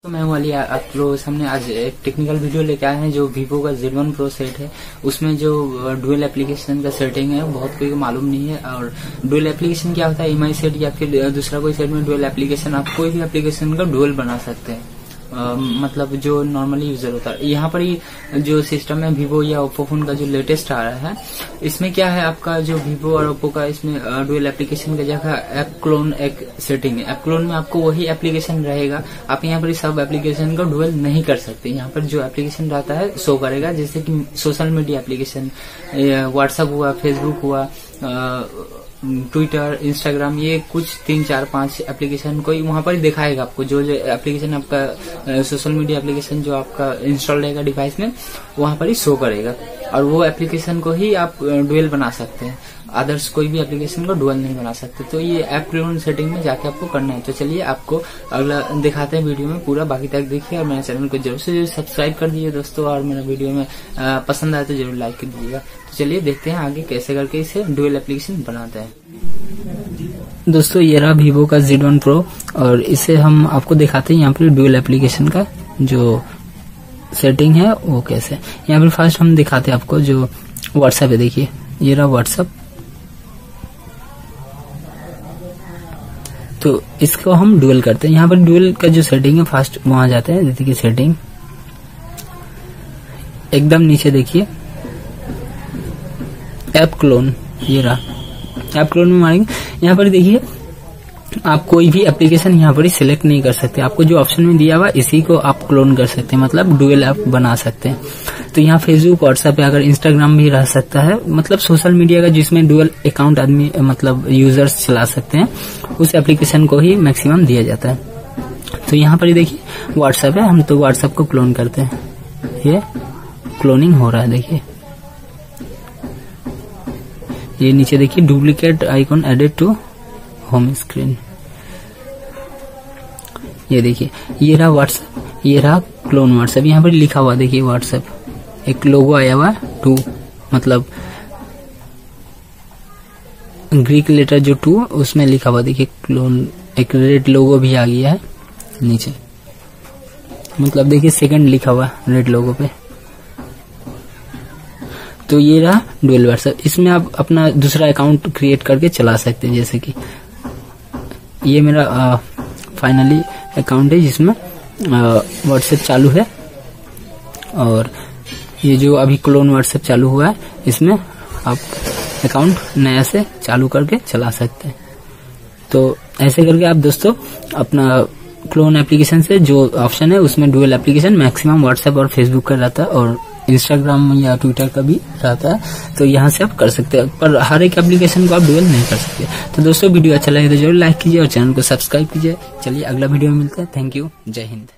तो मैं वाली आप लोगों के सामने आज एक टेक्निकल वीडियो लेके आए हैं जो वीवो का Z1 Pro सेट है। उसमें जो डुअल एप्लीकेशन का सेटिंग है बहुत कोई को मालूम नहीं है। और डुअल एप्लीकेशन क्या होता है, EMI सेट या फिर दूसरा कोई सेट में डुअल एप्लीकेशन, आप कोई भी एप्लीकेशन का डुअल बना सकते हैं। मतलब जो नॉर्मली यूजर होता है। यहाँ पर ही जो सिस्टम है वीवो या ओप्पो फोन का जो लेटेस्ट आ रहा है, इसमें क्या है आपका जो वीवो और ओप्पो का इसमें डुअल एप्लीकेशन की जगह ऐप क्लोन एक सेटिंग है। ऐप क्लोन में आपको वही एप्लीकेशन रहेगा, आप यहाँ पर सब एप्लीकेशन का डुअल नहीं कर सकते। यहाँ पर जो एप्लीकेशन रहता है शो करेगा, जैसे कि सोशल मीडिया एप्लीकेशन, व्हाट्सएप हुआ, फेसबुक हुआ, ट्विटर, इंस्टाग्राम, ये कुछ 3, 4, 5 एप्लीकेशन कोई वहां पर दिखाएगा आपको। जो एप्लीकेशन आपका सोशल मीडिया एप्लीकेशन जो आपका इंस्टॉल रहेगा डिवाइस में, वहां पर ही शो करेगा। और वो एप्लीकेशन को ही आप डुअल बना सकते हैं, अदर्स कोई भी एप्लीकेशन को डुअल नहीं बना सकते। तो ये ऐप क्लोन सेटिंग में जाके आपको करना है। तो चलिए आपको अगला दिखाते हैं वीडियो में, पूरा बाकी तक देखिए। और मेरे चैनल को जरूर से सब्सक्राइब कर दीजिए दोस्तों, और मेरा वीडियो में पसंद आए तो जरूर लाइक कर दीजिएगा। तो चलिए देखते हैं आगे कैसे करके इसे डुअल एप्लीकेशन बनाते हैं। दोस्तों ये रहा वीवो का Z1 Pro और इसे हम आपको दिखाते हैं यहाँ पर डुअल एप्लीकेशन का जो सेटिंग है वो कैसे। यहाँ पर फर्स्ट हम दिखाते हैं आपको जो व्हाट्सएप है। देखिए ये रहा व्हाट्सएप। तो इसको हम डुअल करते हैं। यहाँ पर डुअल का जो सेटिंग है फर्स्ट वहां जाते हैं, जैसे कि सेटिंग एकदम नीचे देखिए ऐप क्लोन, ये रहा ऐप क्लोन में मारेंगे। यहाँ पर देखिए आप कोई भी एप्लीकेशन यहाँ पर सिलेक्ट नहीं कर सकते, आपको जो ऑप्शन में दिया हुआ इसी को आप क्लोन कर सकते हैं, मतलब डुअल ऐप बना सकते हैं। तो यहाँ फेसबुक, व्हाट्सएप या अगर इंस्टाग्राम भी रह सकता है, मतलब सोशल मीडिया का जिसमें डुअल अकाउंट आदमी मतलब यूजर्स चला सकते हैं, उस एप्लीकेशन को ही मैक्सिमम दिया जाता है। तो यहाँ पर देखिए व्हाट्सएप है, हम तो व्हाट्सएप को क्लोन करते हैं। ये क्लोनिंग हो रहा है, देखिए ये नीचे देखिए duplicate icon added to home screen. ये देखिए ये रहा व्हाट्सएप, ये रहा क्लोन व्हाट्सएप। यहाँ पर लिखा हुआ देखिए व्हाट्सएप, एक लोगो आया हुआ 2, मतलब ग्रीक लेटर जो 2 उसमें लिखा हुआ देखिए क्लोन। एक रेड लोगो भी आ गया है नीचे, मतलब देखिए सेकंड लिखा हुआ रेड लोगो पे। तो ये रहा डुअल व्हाट्सएप। इसमें आप अपना दूसरा अकाउंट क्रिएट करके चला सकते हैं, जैसे कि ये मेरा फाइनली अकाउंट है जिसमें व्हाट्सएप चालू है, और ये जो अभी क्लोन व्हाट्सएप चालू हुआ है इसमें आप अकाउंट नया से चालू करके चला सकते हैं। तो ऐसे करके आप दोस्तों अपना क्लोन एप्लीकेशन से जो ऑप्शन है उसमें डुअल एप्लीकेशन मैक्सिमम व्हाट्सएप और फेसबुक का रहता है, और इंस्टाग्राम या ट्विटर का भी रहता है। तो यहाँ से आप कर सकते हैं, पर हर एक एप्लीकेशन को आप डुअल नहीं कर सकते। तो दोस्तों वीडियो अच्छा लगे तो जरूर लाइक कीजिए और चैनल को सब्सक्राइब कीजिए। चलिए अगला वीडियो में मिलते हैं। थैंक यू, जय हिंद।